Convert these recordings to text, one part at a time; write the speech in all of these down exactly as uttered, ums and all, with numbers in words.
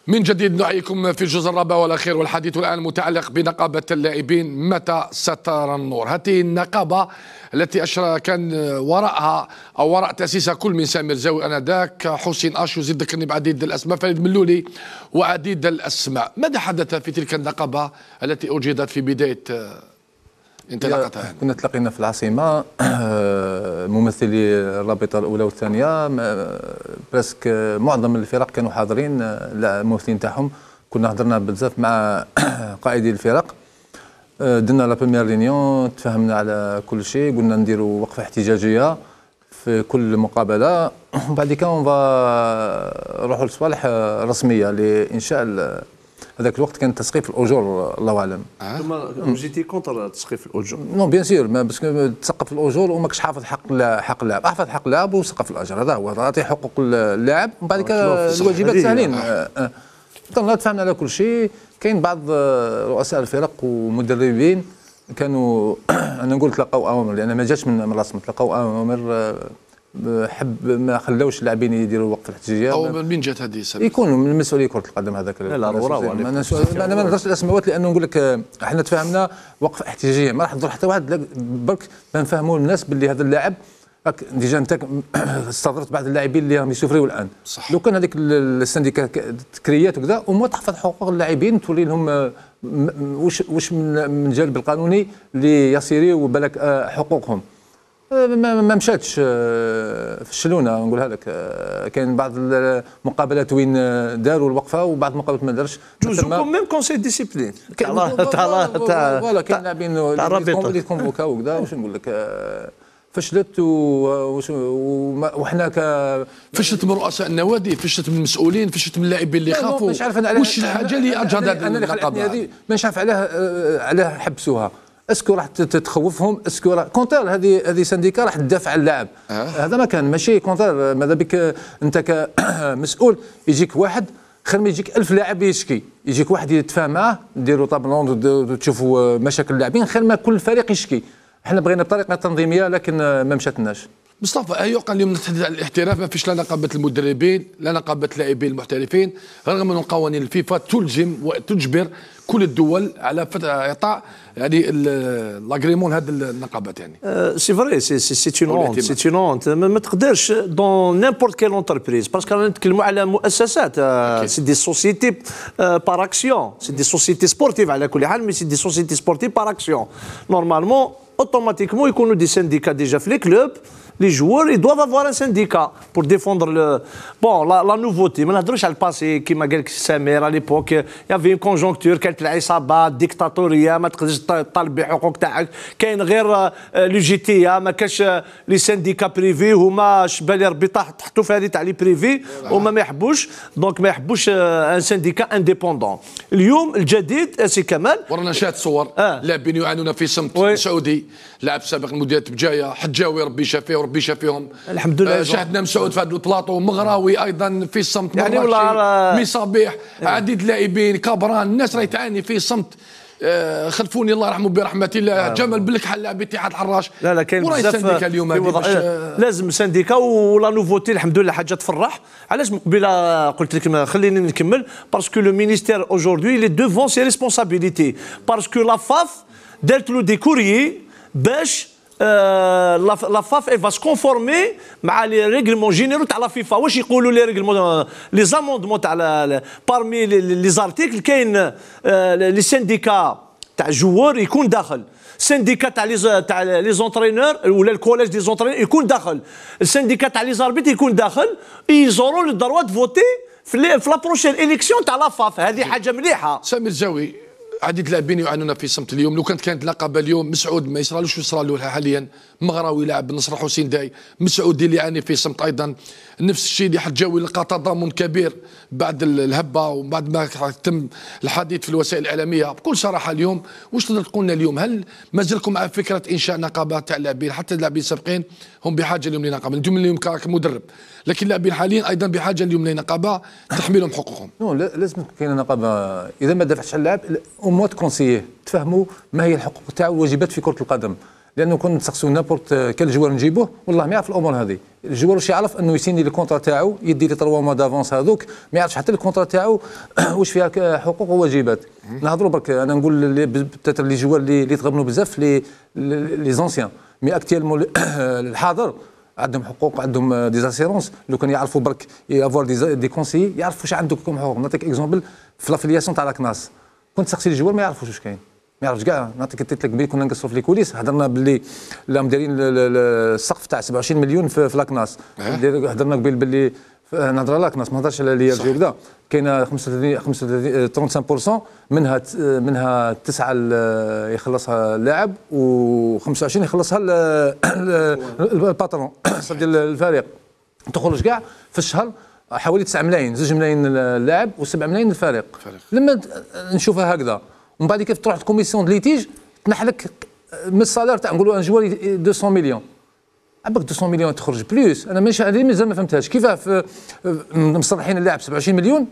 من جديد نحييكم في الجزء الرابع والأخير، والحديث الآن متعلق بنقابة اللاعبين. متى سترى النور؟ هذه النقابة التي أشرى كان وراءها أو وراء تأسيسها كل من سامر زاوي آنذاك، حسين أشو، زيد ذكرني بعديد الأسماء، فريد ملولي وعديد الأسماء. ماذا حدث في تلك النقابة التي أوجدت في بداية انطلاقتها؟ كنا تلاقينا في العاصمة ممثلي الرابطة الأولى والثانية، برسك معظم الفرق كانوا حاضرين، الممثلين تاعهم. كنا هضرنا بزاف مع قائدي الفرق، درنا لا بروميير رينيون، تفاهمنا على كل شيء، قلنا نديروا وقفة احتجاجية في كل مقابلة، وبعد كده نروحوا لصوالح رسمية لإنشاء. هذاك الوقت كان تسقيف الاجور، الله اعلم. ثم جيتي كونتر تسقيف الاجور؟ نو بيان سور، باسكو تسقف الاجور وماكش حافظ حق حق اللاعب، احفظ حق اللاعب وسقف الاجر، هذا هو، تعطي حقوق اللاعب ومن بعد كده الواجبات ساهلين. دونك تفاهمنا على كل شيء. كاين بعض رؤساء الفرق ومدربين كانوا انا نقول تلقاو اوامر، لان ما جاتش من الرسم، تلقاو اوامر حب ما خلاوش اللاعبين يديروا وقفه احتجاجيه. او من مين جات هذه؟ يكونوا من مسؤولي كره القدم هذاك. لا لا انا انا ما نهضرش الاسماوات، لانه نقول لك احنا تفاهمنا وقفه احتجاجيه، ما راح تضر حتى واحد، برك نفهموا الناس باللي هذا اللاعب راك ديجا انت استضرت بعض اللاعبين اللي راهم يسوفريو الان. صح. لو كان هذيك السنديكا تكريات وكذا وما تحفظ حقوق اللاعبين، تولي لهم واش واش من الجانب القانوني اللي يصيروا بالك حقوقهم. ما مشاتش، فشلونا نقولها لك. كاين بعض المقابلات وين داروا الوقفه وبعض المقابلات ما دارش. جوزوكم ميم كونسي ديسيبلين تاع تاع فوالا كاين لاعبين اللي كونفوكاو وكذا. واش نقول لك، فشلت وحنا ك فشلت من رؤساء النوادي، فشلت من المسؤولين، فشلت من اللاعبين اللي خافوا. واش الحاجه اللي اجهض هذه النقابه هذه؟ مانيش عارف علاه علاه حبسوها. اسكو راح تخوفهم؟ اسكو راح كونتر؟ هذه هذه سنديكا راح تدافع عن اللاعب. أه. هذا ما كان ماشي كونتر. ماذا بك انت كمسؤول يجيك واحد خير ما يجيك ألف لاعب يشكي، يجيك واحد يتفاهم معاه، ديروا طابلون وتشوفوا مشاكل اللاعبين، خير ما كل فريق يشكي. احنا بغينا بطريقه تنظيميه لكن ما مشاتناش. مصطفى، يقال اليوم نتحدث عن الاحتراف، ما فيش لا نقابه المدربين لا نقابه اللاعبين المحترفين، رغم ان قوانين الفيفا تلزم وتجبر كل الدول على اعطاء يعني لاغريمون هذه النقابات. يعني سي فري، سي سي اون اونت، سي اون اونت. ما تقدرش دون نيمبورت كيل اونتربريز، باسكو رانا نتكلموا على مؤسسات، سي دي سوسيتي بار اكسيون، سي دي سوسيتي سبورتيف على كل حال، مي سي دي سوسيتي سبورتيف بار اكسيون. نورمالمون اوتوماتيكمون يكونوا دي سانديكا ديجا في لي كلوب. Les joueurs, ils doivent avoir un syndicat pour défendre le... Bon, la, la nouveauté, ما نهضروش على الباسي كيما قال لك سمير. على ليبوك يافي كونجونكتور، كانت العصابات ديكتاتوريه، ما تقدرش تطالب بحقوق تاعك. كاين غير لو جي تي، ما كاش لي سانديكا بريفي، هما شبالي ربي تحطوا في هذه تاع لي بريفي، هما ما يحبوش. دونك ما يحبوش ان سانديكا انديبوندون. اليوم الجديد سي كمال، ورانا شاهد صور آه. لاعبين يعانون في صمت. وي. سعودي لاعب سابق المديريه بجايه، حجاوي ربي شافيه وربي شافيهم الحمد لله. آه شاهدنا مسعود في هذا البلاطو، مغراوي ايضا في الصمت، يعني والله مصابيح، عديد لاعبين، كابران، الناس راهي تعاني في صمت. آه خلفوني الله يرحمه برحمه الله. آه. جمال بالكحل لاعب اتحاد الحراش. لا لا كاين بزاف السنديكا اليوم وضع... آه لازم سنديكا. ولا نوفوتي الحمد لله حاجه تفرح. علاش مقبله قلت لك خليني نكمل؟ باسكو لو مينيستير اوجوردي لي دوفون سي ريسبونسابيليتي، باسكو لا فاف دارت له دي كوريي باش لا فاف اي فا سكونفورمي مع لي ريغلمون جينيرو تاع لا فيفا. واش يقولوا لي ريغلمون لي زاموندمون تاع بارمي لي زارتيكل؟ كاين لي سانديكا تاع جوار يكون داخل، السانديكا تاع لي تاع لي زونترينور ولا الكوليج دي زونترينور يكون داخل، السانديكا تاع لي زاربيت يكون داخل. يزوروا لو دروا دو فوتي في لا بروشين اليكسيون تاع لا فاف. هذه حاجه مليحه. سامي الزاوي، عديد لاعبين يعانون في صمت اليوم. لو كانت كانت نقابه اليوم، مسعود ما يصرالوش يصرى له حاليا، مغراوي لاعب النصر حسين داي، مسعودي اللي يعاني في صمت ايضا، نفس الشيء اللي حتجاوي لقى تضامن كبير بعد الهبه وبعد ما تم الحديث في الوسائل الاعلاميه. بكل صراحه اليوم واش تقدر تقول لنا اليوم؟ هل ما زلكم مع فكره انشاء نقابه تاع اللاعبين؟ حتى اللاعبين السابقين هم بحاجه اليوم لنقابه، انتم اليوم كمدرب، لكن اللاعبين حاليا ايضا بحاجه اليوم لنقابه تحميلهم حقوقهم. نو لازم كاينه نقابه. اذا ما دافعتش على اللاعب او موا تكونسييه، تفهموا ما هي الحقوق تاعو والواجبات في كره القدم. لانه كنا نسقسوا نابورت كان الجوار نجيبوه والله ما يعرف الامور هذه. الجوار واش يعرف انه يسيني الكونترا تاعو، يدي لي ثلاثة موا دافونس هذوك، ما يعرفش حتى الكونترا تاعو واش فيها حقوق وواجبات. نهضروا برك انا نقول بتاتر لي جوار اللي تغبنوا بزاف لي لي زونسيان، مي اكتيلمون الحاضر عندهم حقوق، عندهم دي زاسيرونس. لو كان يعرفوا برك افوار دي, دي كونسي يعرفوا واش عندكم حقوق. نعطيك اكزومبل في لافيلياسيون تاع لاكناس، كنت تسقسي الجوار ما يعرفوش واش كاين، ما يعرفش كاع. نعطيك قلت لك بلي كنا نقصروا في لي كوليس، هضرنا باللي راهم دايرين السقف تاع سبعة وعشرين مليون في, في لاكناس. هضرنا قبيل باللي نهضر على لاكناس ما نهضرش على لي الجو كذا. كاينه خمسة وثلاثين خمسة وثلاثين منها منها تسعه يخلصها اللاعب و25 يخلصها الباترون ديال الفريق. تخرج كاع في الشهر حوالي تسعة ملايين، زوج ملايين اللاعب و7 ملايين الفريق. لما نشوفها هكذا ومن بعد كيف تروح الكوميسيون دو ليتيج تنحلك من الصالير تاع نقولوا ان جوار مئتين مليون. عباك مئتين مليون تخرج بلوس. انا ماشي هذه مازال ما فهمتهاش كيفاه مصلحين اللاعب سبعة وعشرين مليون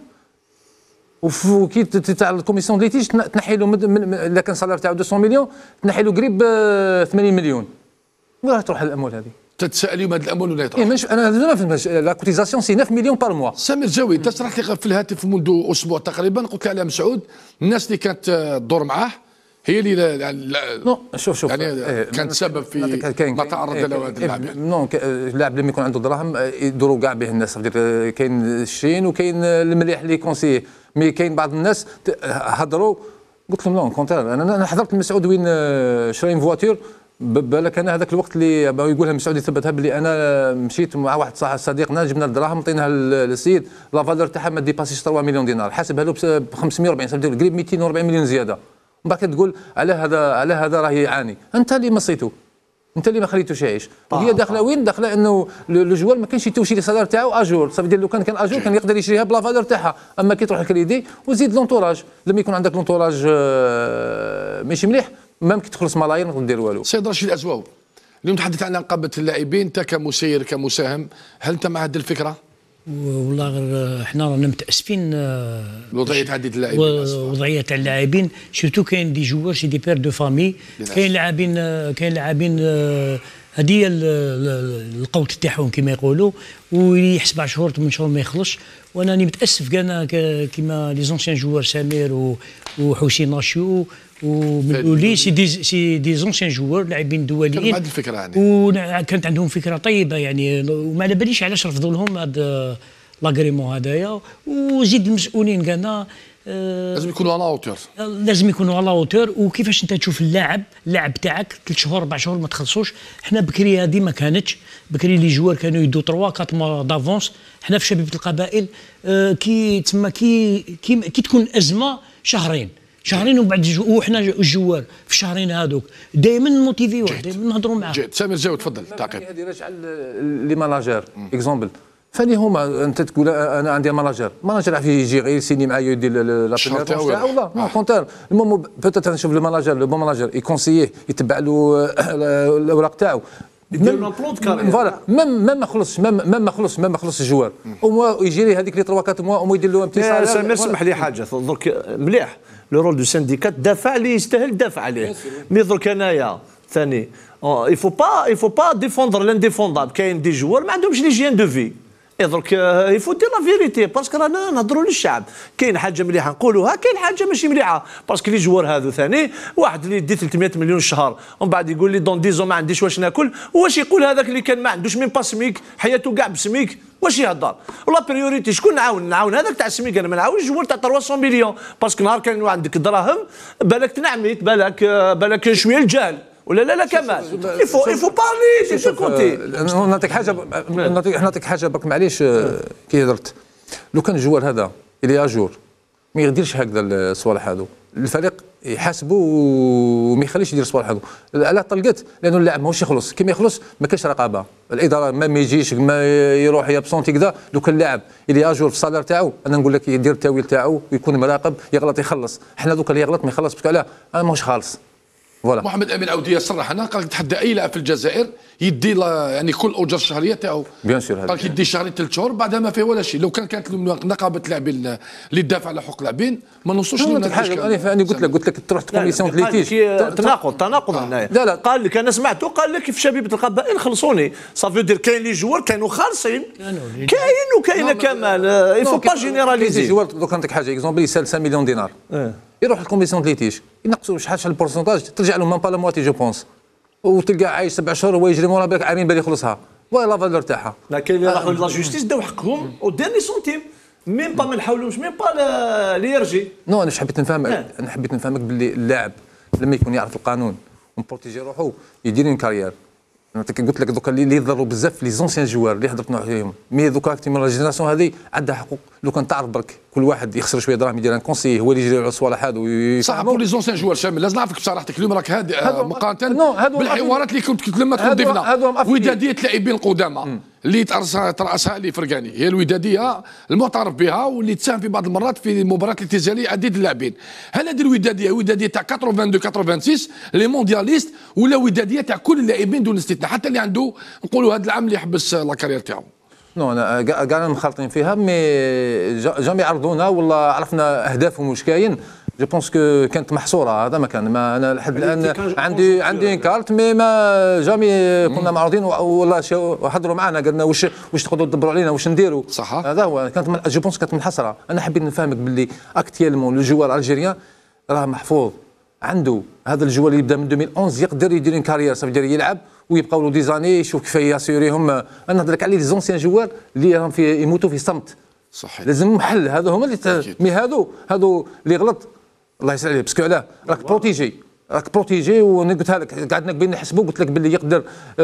وكي تاع الكوميسيون دو ليتيج تنحي له الا كان صالير تاعو مئتين مليون تنحي له قريب ثمانين مليون. وين راح تروح الاموال هذه؟ تتسائل اليوم هذه الاموال ولا يطرح؟ إيه انا ما فهمتش. لا كوتيزاسيون سي تسعة مليون بار موا. سمير جاوي انت شرحت لي في الهاتف منذ اسبوع تقريبا، قلت لي على مسعود الناس اللي كانت تدور معاه هي اللي لا نو شوف شوف يعني إيه كانت سبب في ما تعرض له هذا اللاعب. نو اللاعب لما يكون عنده دراهم يدوروا كاع به الناس. كاين الشين وكاين المليح اللي كونسي، مي كاين بعض الناس هضروا قلت لهم نو كونتر. انا حضرت مسعود وين شراين فواتور بالك انا هذاك الوقت اللي يقولها مسعود يثبتها باللي انا مشيت مع واحد صاحب صديقنا جبنا الدراهم عطيناها للسيد لا فالور تاعها ما ديباسيش ثلاثة مليون دينار، حاسبها له ب خمسمائة وأربعين قريب مئتين وأربعين مليون زياده. ومن بعد تقول على هذا على هذا راه يعاني. انت اللي مصيتو، انت اللي ما خليتوش يعيش. وهي داخله وين؟ داخله انه لو جوار ما كانش يتوشي لي السالير تاعو اجور. صافي لو كان كان اجور كان يقدر يشريها بلا فالور تاعها. اما كي تروح الكريدي وزيد لونتوراج، لما يكون عندك لونتوراج ماشي مليح ما يمكن تخلص ملايين ما دير والو. سيد رشيد الازواو، اليوم تحدث عن نقابه اللاعبين، انت كمسير كمساهم هل انت مع هذه الفكره؟ والله غير احنا رانا متاسفين وضعيه تعديد اللاعبين، وضعيه تاع اللاعبين سيرتو كاين دي جوار سي دي بير دو فامي، كاين لاعبين كاين لاعبين هذه القوت تاعهم كما يقولوا ويحس بعد شهور ثمان شهور ما يخلصش. وانا راني متاسف كاع كيما لي زونسيان جوار سمير وحسين ناشيو ومولي سي دي سي دي زونسيان جوار لاعبين دوليين. هذه الفكره يعني وكانت عندهم فكره طيبه يعني، وما على باليش علاش رفضوا لهم هذا لاغريمون هذايا. وزيد المسؤولين كانا لازم يكونوا على اوتور، لازم يكونوا على اوتور. وكيفاش انت تشوف اللاعب اللاعب تاعك ثلاث شهور اربع شهور ما تخلصوش. حنا بكري هذه ما كانتش، بكري لي جوار كانوا يدوا ثلاثة أربعة موا دافونس. حنا في شبيبه القبائل آه كي تما كي كي, كي تكون ازمه شهرين شهرين ومن بعد وحنا الجوار في الشهرين هذوك دائما موتيفيوه، دائما نهضروا معاه. سامر جاوي تفضل تعقيب. هذه راجعه لي ماناجير اكزومبل. فاني هما انت تقول انا عندي ماناجر ماناجر عارف يجي غير يسيني معايا يدير لا تاعو ولا نو كونتر. المهم بوتيت نشوف لو ماناجر لو بون ماناجر يكونسييه يتبع له الاوراق تاعو يدير له بلون دو كارير. فوالا ميم ميم ما خلصش ميم ما خلصش ميم ما خلصش الجوار وموا يجي لي هذيك لي ثلاثة أربعة موا وما يدير له امتياز. سامر سمح لي حاجه درك مليح لو رول دو سانديكات دافع اللي يستاهل دافع عليه. مي درك انايا ثاني il faut pas il faut pas défendre l'indéfendable. كاين دي جوار ما عندهمش لي جيان دو في. درك يفو دير لا فيريتي باسكو رانا نهضروا للشعب. كاين حاجه مليحه نقولوها، كاين حاجه ماشي مليحه باسكو لي جوار هذو ثاني واحد اللي يدي ثلاثمائة مليون الشهر ومن بعد يقول لي دون ديزون ما عنديش واش ناكل. واش يقول هذاك اللي كان ما عندوش ميم با سميك حياته كاع بسميك واش يهضر؟ ولا بريوريتي شكون نعاون؟ نعاون هذاك تاع السميك. انا ما نعاونش الجوار تاع ثلاثمائة مليون باسكو نهار كان عندك دراهم بالك تنعميت بالك بالك شويه الجهل ولا لا لا كمال. يفو يفو بارلي دي كوتي. نعطيك حاجه نعطيك نعطيك حاجه برك معليش كي هضرت. لو كان الجوار هذا اللي اجور ما يديرش هكذا الصوالح هذو، الفريق يحاسبوا وما يخليش يدير الصوالح هذو. علاه طلقت لانه اللاعب ماهوش يخلص، كي ما يخلص ما كاينش رقابه. الاداره ما, ما يجيش ما يروح يابسونتي كذا. لو كان اللاعب اللي اجور في الصالير تاعو انا نقول لك يدير التاويل تاعو ويكون مراقب، يغلط يخلص. حنا دوك اللي يغلط ما يخلص باسكو علاه انا ماهوش خالص. فوالا. محمد امين عوديه صرح هنا قال لك تحدى اي لاعب في الجزائر يدي يعني كل الاجر الشهريه تاعو. بيان سور قال لك يدي شهرين ثلاث شهور بعدها ما فيه ولا شيء. لو كان كانت نقابه اللاعبين اللي تدافع على حقوق اللاعبين ما نوصلوش لنا حاجه. انا انا قلت لك قلت لك تروح كوميسيون ليتيج تناقض تناقض هنايا. لا لا قال لك انا سمعته قال لك في شبيبه القبائل خلصوني صافي دير كاين لي جوار كانوا خالصين كاين وكاينه كمال يفو با جينيراليزي جوار. دوك نعطيك حاجه اكزومبل يسال خمسة مليون دينار يروح الكوميسيون ليتيج ينقصوا شحال شحال البورسونتاج ترجع لهم مام با لا مواتي جو بونس وتلقى عايش سبع شهور هو يجري مورا بالك عامين بال يخلصها فوالا لا فالور تاعها. لا كاين اللي راحوا لا جوستيس داو حقهم وداني سنتيم ميم با ما نحاولوش ميم با لي يرجي. نو انا حبيت نفهمك انا حبيت نفهمك باللي اللاعب لما يكون يعرف القانون ومبروتيجي روحو يدير اون كارير. نعطيك قلت لك دوكا اللي يضروا بزاف لي زونسيان جوار اللي حضرت عليهم مي دوكا كتي من لا جينيراسيون هذه عندها حقوق. لو كان تعرف برك كل واحد يخسر شويه دراهم يدير ان كونسي هو اللي يجري على الصوالح هذو صح. بور لي زونسيان جوار شامل لازم نعرفك بصراحتك اليوم راك هادئ مقارنه بالحوارات اللي كنت لما تكلمنا وداديه لاعبين القدامى اللي ترأسها اللي فرقاني هي الوداديه المعترف بها واللي تساهم في بعض المرات في مباريات الاتزاليه عديد اللاعبين. هل هذه الوداديه وداديه تاع ثمانية وثمانين ثمانية وستين لي موندياليست ولا وداديه تاع كل اللاعبين دون استثناء حتى اللي عنده نقولوا هذا العام اللي يحبس لا كارير تاعو؟ نو انا كاع مخالطين فيها مي جامي عرضونا والله عرفنا اهدافهم واش كاين. جو بونس كو كانت محصوره هذا ما كان ما انا لحد الان عندي عندي كارت مي ما جامي كنا معروضين والله حضروا معنا قالنا واش واش تقدروا تدبروا علينا واش نديروا. صح هذا هو كانت جو بونس كانت منحصره. انا حبيت نفهمك باللي اكتيالمون لو جوار الجيريان راه محفوظ عنده هذا الجوار اللي يبدا من ألفين وأحد يقدر يدير ان كارير صافي يدير يلعب ويبقاو له ديزاني يشوف كيف ياسيوريهم. انا نهضر لك على لي زونسيان جوار اللي راهم في يموتوا في صمت. صحيح لازم محل هذا هما اللي مي هادو هادو اللي غلط الله يسعد عليه باسكو علاه راك بروتيجي راك بروتيجي. وانا قلتها لك قعدنا بين نحسبوا قلت لك باللي يقدر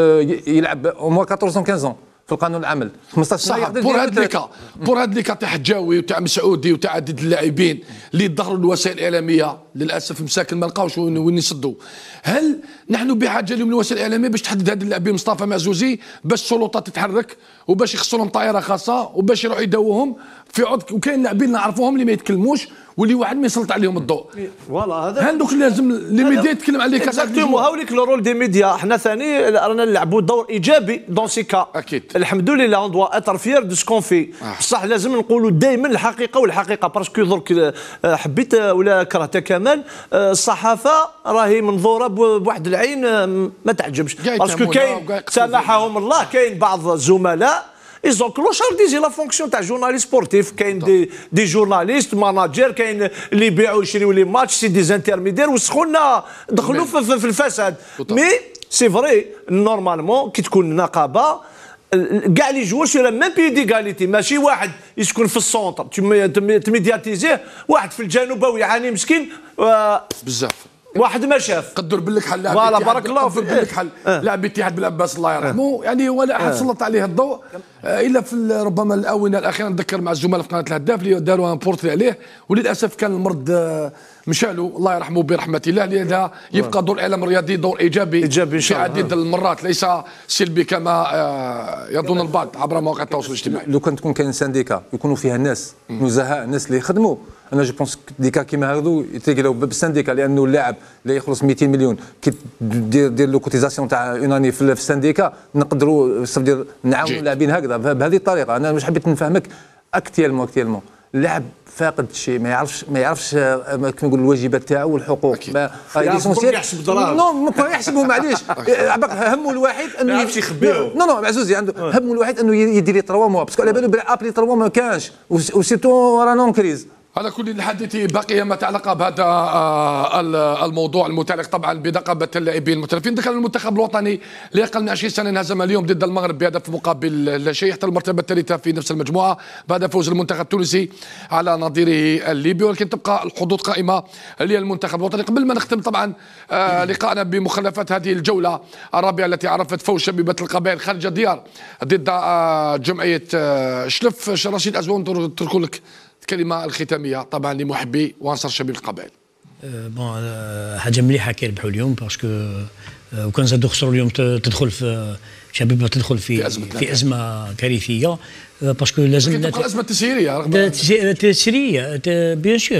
يلعب مو أربعطاش خمسطاش في القانون العمل خمسطاش سنه صح. بور هاد لي كا بور هاد لي كا تاع حجاوي وتاع مسعودي وتاع عدد اللاعبين اللي ظهروا الوسائل الاعلاميه للاسف مساكن ما لقاوش وين يصدوا. هل نحن بحاجه اليوم للوسائل الاعلاميه باش تحدد هاد اللاعبين مصطفى معزوزي باش السلطات تتحرك وباش يخصوا لهم طائره خاصه وباش يروحوا يداووهم في عض وكاين لاعبين نعرفوهم اللي ما يتكلموش واللي واحد ما يسلط عليهم الضوء. فوالا هذا هذوك لازم لي ميديا يتكلم عليه كذا. اكزاكتومون هاوليك لو رول دي ميديا. حنا ثاني رانا نلعبوا دور ايجابي دون سي كا اكيد. الحمد لله اون دوا اتر فيير دو سكون في بصح لازم نقولوا دائما الحقيقه والحقيقه باسكو درك حبيت ولا كرهت كمان الصحافه راهي منظوره بواحد العين ما تعجبش باسكو كاين سامحهم الله كاين بعض الزملاء ils ont clochardisé la fonction تاع جورناليست سبورتيف. كاين دي دي جورناليست ماناجير كاين اللي يبيعوا يشريوا لي ماتش سي دي زانترميدير وسخونا دخلوا في, في الفساد. مي سي فري نورمالمون كي تكون نقابه كاع لي جوار سي لا ميم بي ديغاليتي ماشي واحد يسكن في السونتر تميدياتيزيه واحد في الجنوب يعاني مسكين بزاف واحد ما شاف قدر بالك حل لاعب فوالا بارك الله فيك بالك حل لاعب الاتحاد بالعباس الله يرحمه يعني ولا احد سلط عليه الضوء الا في ربما الاونه الاخيره. نذكر مع الزملاء في قناه الهداف اللي داروا ان بورتري عليه وللاسف كان المرض مشالو الله يرحمه برحمه الله. لهذا يبقى دور الاعلام الرياضي دور ايجابي, إيجابي في عديد المرات ليس سلبي كما يظن البعض عبر مواقع التواصل الاجتماعي. لو كان تكون كاين سانديكا يكونوا فيها ناس نزهاء الناس اللي يخدموا انا جو بونس دي كا كيما هذو يتلاقاو بالسانديكا لانه اللاعب اللي يخلص مئتين مليون كي دير دير لو كوتيزاسيون تاع اون اني في السانديكا نقدروا دير نعاونوا اللاعبين هكذا بهذه الطريقه. انا مش حبيت نفهمك اكتيالمون اكتيالمون اللاعب فاقد شيء ما يعرفش ما يعرفش كيما نقول الواجبات تاعو والحقوق ما يحسب دراهم نو ما يحسبهم معليش همه الوحيد انه ما يعرفش يخبيهم. نو نو معزوزي عنده همه الوحيد انه يدير لي ثلاثة موا باسكو على بالو بلي ابلي ثلاثة موا ما كانش وسيرتو رانا اون كريز. على كل الحديث بقي ما تعلق بهذا الموضوع المتعلق طبعا بنقابه اللاعبين المحترفين. ذكر المنتخب الوطني لاقل من عشرين سنه انهزم اليوم ضد المغرب بهدف مقابل لا شيء حتى المرتبه الثالثه في نفس المجموعه بعد فوز المنتخب التونسي على نظيره الليبي. ولكن تبقى الحظوظ قائمه للمنتخب الوطني. قبل ما نختم طبعا لقاءنا بمخلفات هذه الجوله الرابعه التي عرفت فوز شبيبه القبائل خارج الديار ضد جمعيه شلف. رشيد أزوان تركوا لك الكلمة الختامية طبعا لمحبي وانصار شبيب القبائل. بون حاجة مليحة كي ربحوا اليوم باسكو وكان زادوا خسروا اليوم تدخل في شبيبه تدخل في في ازمه, في أزمة كارثيه باسكو لازم تبقى ازمه تسييريه رغم تسييريه بيان سور.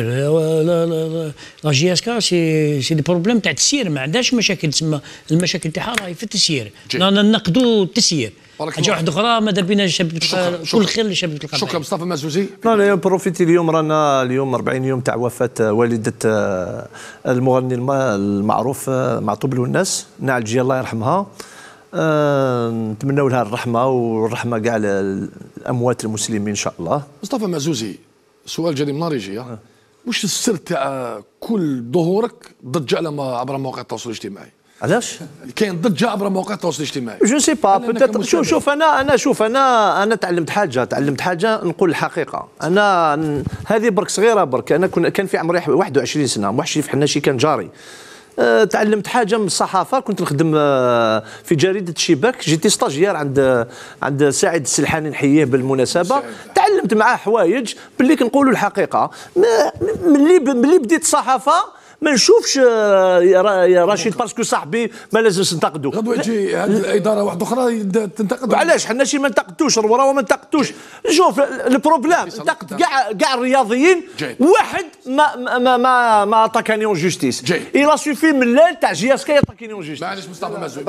لا جي اس كا سي سي دي بروبليم تاع التسيير، ما عندهاش مشاكل تسمى المشاكل تاعها راهي في التسيير. نقدوا التسيير. حاجه واحده اخرى ماذا بينا شبيبه كل خير لشبيبه القبائل. شكرا مصطفى مازوزي. انا بروفيتي اليوم رانا اليوم أربعين يوم تاع وفاه والده المغني المعروف معطوب الوناس نعالجي الله يرحمها. أه نتمنوا لها الرحمه والرحمه كاع الاموات المسلمين ان شاء الله. مصطفى مازوزي سؤال جاني من نهار يجي، واش السر تاع كل ظهورك ضجه على عبر مواقع التواصل الاجتماعي؟ علاش؟ كاين ضجه عبر مواقع التواصل الاجتماعي. جو سي با بوتيتر. شوف شوف انا انا شوف انا انا تعلمت حاجه تعلمت حاجه نقول الحقيقه. انا هذه برك صغيره برك، انا كان في عمري واحد وعشرين سنه، محشي في حناشي كان جاري. أه تعلمت حاجه من الصحافه، كنت نخدم أه في جريده شباك، جيتي ستاجير عند عند سعيد السلحاني نحييه بالمناسبه. تعلمت معاه حوايج باللي كنقولوا الحقيقه. ملي ملي بديت الصحافه ما نشوفش يا رشيد باسكو صاحبي ما لازمش ننتقدو. غدوه تجي هذه الاداره واحده اخرى تنتقد. علاش حنا شي ما ننتقدوش الوراء وما ننتقدوش. شوف البروبليم ننتقد كاع كاع الرياضيين. واحد ما ما ما ما عطاكاني اون جوستيس. إلا سوفي من الليل تاع جي اس كي يعطاكاني اون جوستيس. معليش مصطفى مازوي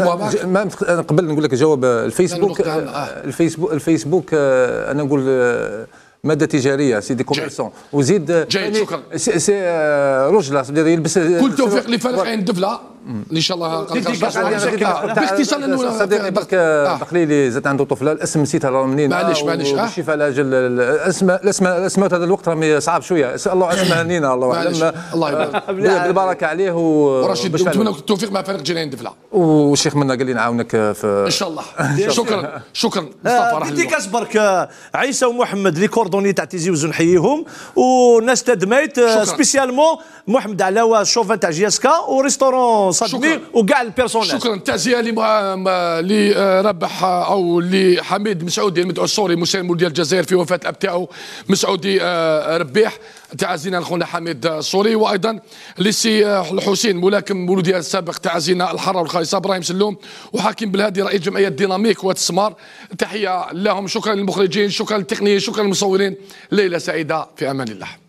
قبل نقول لك جواب الفيسبوك. الفيسبوك الفيسبوك انا نقول ماده تجاريه سيدي كوميرسون وزيد جيد. شكرا سي رجله يلبس. كل توفيق لفريق عين دفله ان شاء الله. باختصار صديقي برك بقليلي زاد عنده طفله، الاسم نسيتها راه منين. معليش معليش الشفاء لاجل الاسماء الاسماء الاسماء هذا الوقت راهم صعب شويه. الله اسمها هنينا الله اعلم. الله يبارك بالبركه عليه ورشيد. نتمنى التوفيق مع فريق جيران دفله. والشيخ منا قال لي نعاونك في ان شاء الله. شكرا شكرا مصطفى. راح ديكاس برك عيسى ومحمد لي كوردوني تاع تيزي وزو نحييهم، وناس تدميت سبيسيالمون محمد علاوه الشوفان تاع جي اس كا وريستورون صدمي وكاع البيرسونيل. شكرا. تعزيه اللي ربح او اللي حميد مسعودي المدعو السوري مساهم مولوديه الجزائر في وفاه الاب تاعو مسعودي ربيح. تعزينا لخونا حميد السوري، وايضا لسي الحسين ملاكم مولوديه السابق. تعزينا الحره والخايصه ابراهيم سلوم وحكيم بالهادي رئيس جمعيه ديناميك واتسمار. تحيه لهم. شكرا للمخرجين، شكرا للتقنيين، شكرا للمصورين. ليله سعيده في امان الله.